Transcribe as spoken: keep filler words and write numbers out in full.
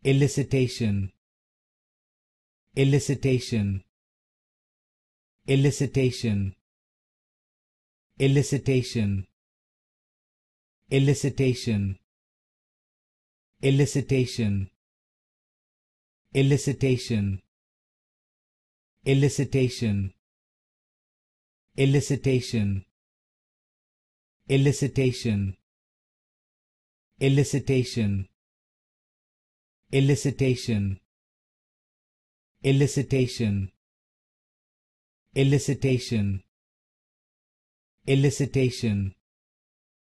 Elicitation. Elicitation. Elicitation. Elicitation. Elicitation. Elicitation. Elicitation. Elicitation. Elicitation. Elicitation. Elicitation. Elicitation. Elicitation. Elicitation. Elicitation.